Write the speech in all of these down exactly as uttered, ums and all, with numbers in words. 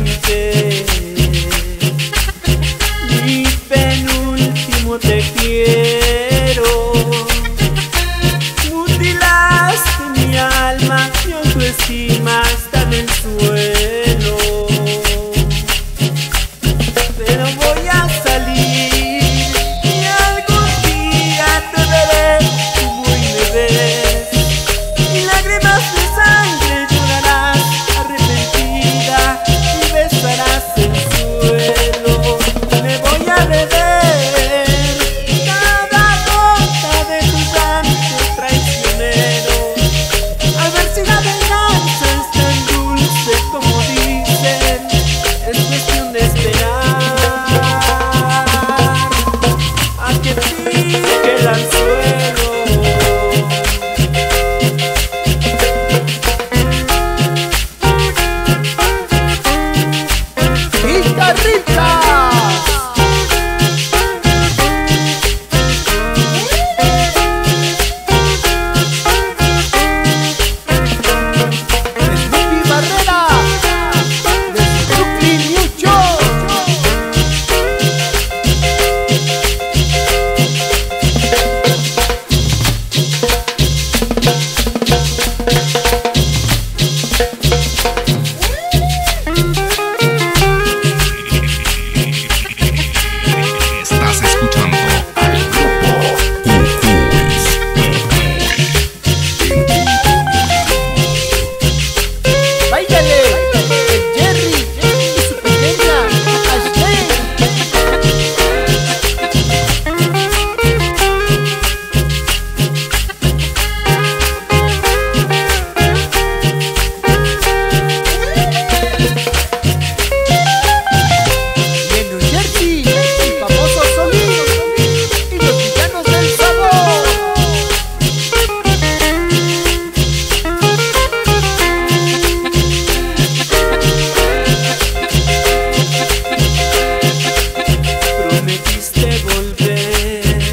dije, mi penúltimo te quiero. Mutilaste mi alma, mi autoestima está en el suelo. Pero voy a salir y algún día te veré como hoy me ves. Y lágrimas de sangre llorarás arrepentida y besarás el suelo. Me voy a beber cada gota de tu llanto traicionero, a ver si la venganza es tan dulce como dicen. Es cuestión de esperar a que pique el anzuelo. ¡Guitarristas! Snoopy Barrera, desde Brooklyn, New York. Estás escuchando al grupo Cucuys. ¡Báilale! El Jerry y su pequeña Ashley. Y en New Jersey, el famoso Solís y los villanos del sabor. Prometiste volver,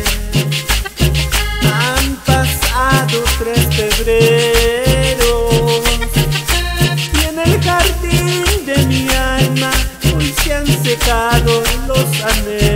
han pasado tres febreros y en el jardín de mi alma hoy se han secado los anhelos.